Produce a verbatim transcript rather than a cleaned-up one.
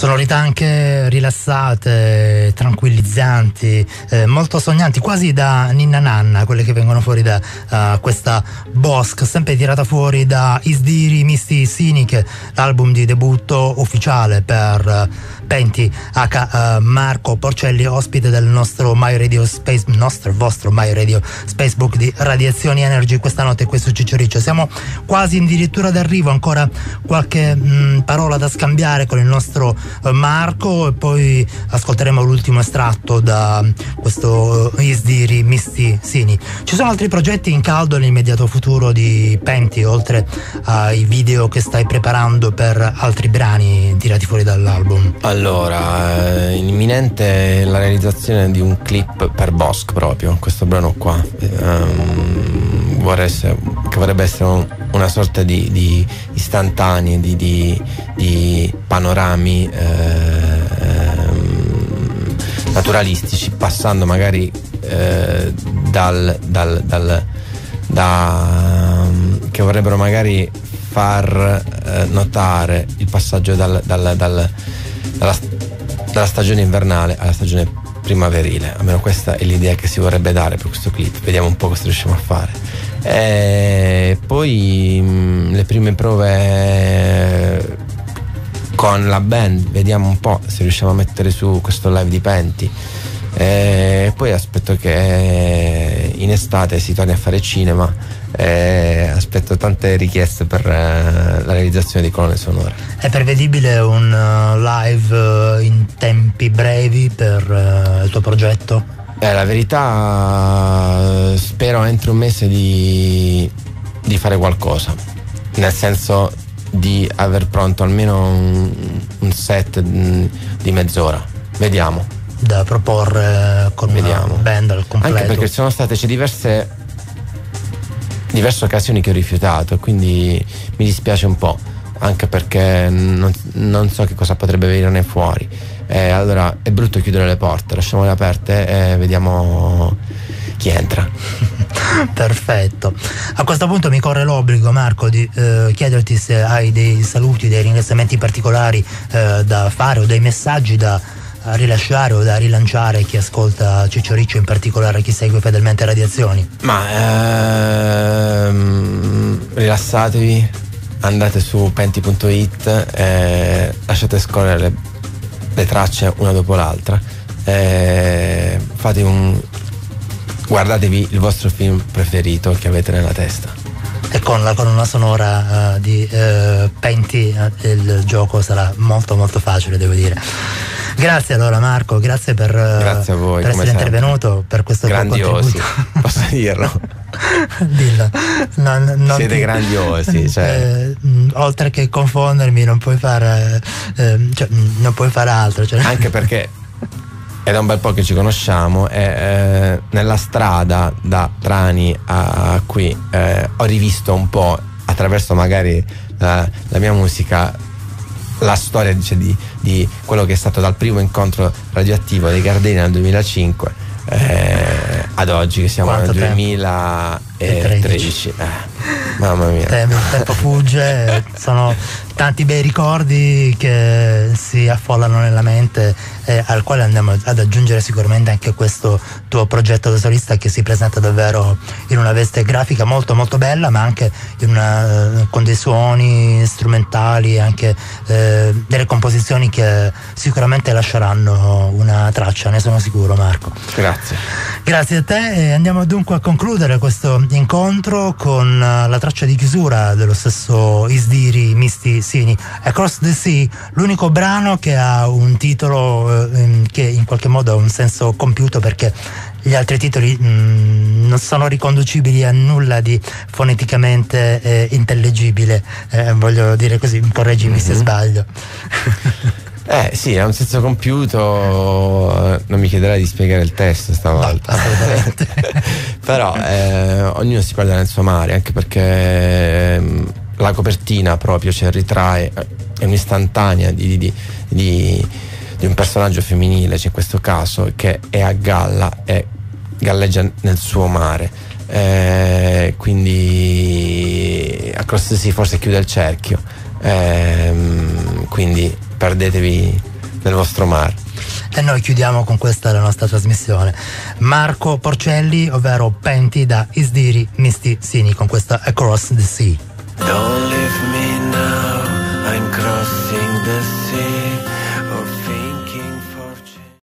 Sonorità anche rilassate, tranquillizzanti, eh, molto sognanti, quasi da ninna nanna, quelle che vengono fuori da uh, questa Bosc, sempre tirata fuori da Isdiri Misti Sinic, l'album di debutto ufficiale per uh, Penti H. Uh, Marco Porcelli, ospite del nostro My Radio Space, nostro vostro My Radio Spacebook di Radiazioni Energy questa notte qui su Ciccioriccio. Siamo quasi addirittura d'arrivo, ancora qualche mh, parola da scambiare con il nostro uh, Marco e poi ascolteremo l'ultimo estratto da questo uh, Isdiri Misti Sini. Ci sono altri progetti in caldo nell'immediato futuro di Penti, oltre ai video che stai preparando per altri brani tirati fuori dall'album? Allora, è imminente la realizzazione di un clip per Bosc, proprio questo brano qua, um, vorrei essere, che vorrebbe essere un, una sorta di, di istantanei, di, di, di panorami eh, naturalistici, passando magari eh, dal, dal, dal da, che vorrebbero magari far eh, notare il passaggio dal, dal, dal Dalla, dalla stagione invernale alla stagione primaverile. Almeno questa è l'idea che si vorrebbe dare per questo clip. Vediamo un po' cosa riusciamo a fare. E poi mh, le prime prove con la band, vediamo un po' se riusciamo a mettere su questo live di Penti. E poi aspetto che in estate si torni a fare cinema. Eh, aspetto tante richieste per uh, la realizzazione di colonne sonore. È prevedibile un uh, live uh, in tempi brevi per uh, il tuo progetto? Eh, la verità, spero entro un mese di, di fare qualcosa, nel senso di aver pronto almeno un, un set di mezz'ora. Vediamo. Da proporre con Vediamo. Una band al completo. Anche perché ci sono state c'è diverse diverse occasioni che ho rifiutato, quindi mi dispiace un po', anche perché non, non so che cosa potrebbe venirne fuori. Eh, allora è brutto chiudere le porte, lasciamole aperte e vediamo chi entra. Perfetto. A questo punto mi corre l'obbligo, Marco, di eh, chiederti se hai dei saluti, dei ringraziamenti particolari eh, da fare o dei messaggi da a rilasciare o da rilanciare chi ascolta Ciccioriccio, in particolare chi segue fedelmente Radiazioni. Ma ehm, rilassatevi, andate su penti punto it e lasciate scorrere le, le tracce una dopo l'altra, e fate un guardatevi il vostro film preferito che avete nella testa. E con la colonna sonora uh, di uh, Penti uh, il gioco sarà molto molto facile, devo dire. Grazie allora Marco, grazie per, grazie a voi, per essere intervenuto, per questo grandiosi, tuo contributo. Posso dirlo? Dillo. Non, non Siete ti, grandiosi, cioè. eh, oltre che confondermi non puoi fare eh, cioè, non puoi fare altro, cioè. Anche perché è da un bel po' che ci conosciamo e eh, nella strada da Trani a qui eh, ho rivisto un po', attraverso magari la, la mia musica, la storia, dice, di, di quello che è stato dal primo incontro radioattivo dei Gardeni nel duemilacinque eh, ad oggi che siamo Quanto nel duemilatredici. Eh, mamma mia, il tempo fugge. Sono tanti bei ricordi che si affollano nella mente, eh, al quale andiamo ad aggiungere sicuramente anche questo tuo progetto da solista, che si presenta davvero in una veste grafica molto molto bella, ma anche in una, con dei suoni strumentali, anche eh, delle composizioni che sicuramente lasceranno una traccia, ne sono sicuro, Marco. Grazie. Grazie a te, e andiamo dunque a concludere questo incontro con la traccia di chiusura dello stesso Isdiri Misti Sini, Across the Sea, l'unico brano che ha un titolo eh, che in qualche modo ha un senso compiuto, perché gli altri titoli mh, non sono riconducibili a nulla di foneticamente eh, intellegibile, eh, voglio dire così, correggimi mm-hmm. se sbaglio. Eh sì, ha un senso compiuto, non mi chiederai di spiegare il testo stavolta. No, assolutamente. Però eh, ognuno si guarda nel suo mare, anche perché eh, la copertina proprio, cioè, ritrae, è un'istantanea di, di, di, di un personaggio femminile, cioè in questo caso, che è a galla e galleggia nel suo mare. Eh, quindi Across the Sea forse chiude il cerchio. Eh, quindi perdetevi del vostro mare. E noi chiudiamo con questa la nostra trasmissione. Marco Porcelli, ovvero Penti da Isdiri Misti Sini, con questa Across the Sea. Don't leave me now, I'm crossing the sea.